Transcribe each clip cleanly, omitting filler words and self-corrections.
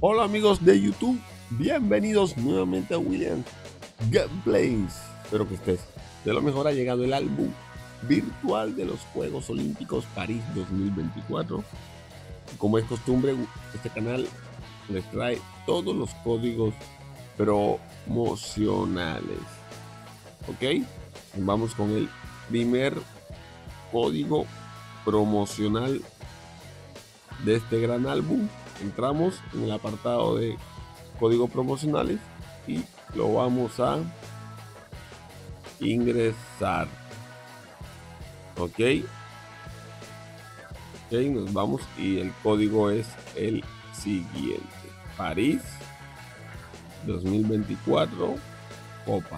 Hola amigos de YouTube, bienvenidos nuevamente a William Gameplays. Espero que estés de lo mejor. Ha llegado el álbum virtual de los Juegos Olímpicos París 2024. Como es costumbre, este canal les trae todos los códigos promocionales. Ok, vamos con el primer código promocional de este gran álbum. Entramos en el apartado de códigos promocionales y lo vamos a ingresar. Ok, nos vamos y el código es el siguiente: París 2024 Copa.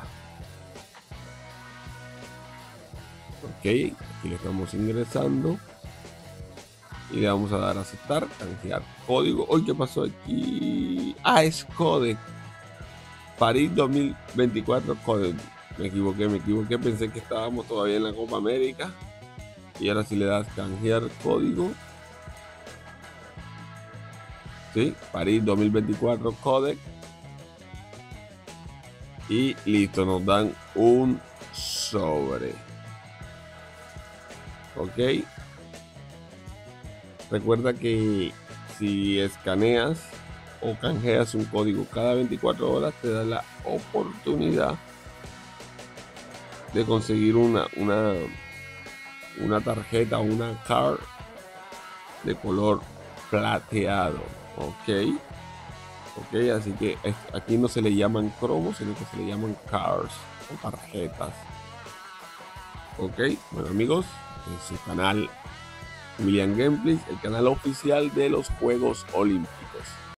Ok, aquí le estamos ingresando y le vamos a dar a aceptar, canjear código. Hoy, ¿qué pasó aquí? Es codec París 2024 codec. Me equivoqué, pensé que estábamos todavía en la Copa América. Y ahora si le das canjear código, ¿sí? París 2024 codec. Y listo, nos dan un sobre. Ok. Recuerda que si escaneas o canjeas un código cada 24 horas, te da la oportunidad de conseguir una tarjeta o una card de color plateado. Ok, así que aquí no se le llaman cromos, sino que se le llaman cards o tarjetas. Ok, bueno amigos, en su canal William Gameplays, el canal oficial de los Juegos Olímpicos.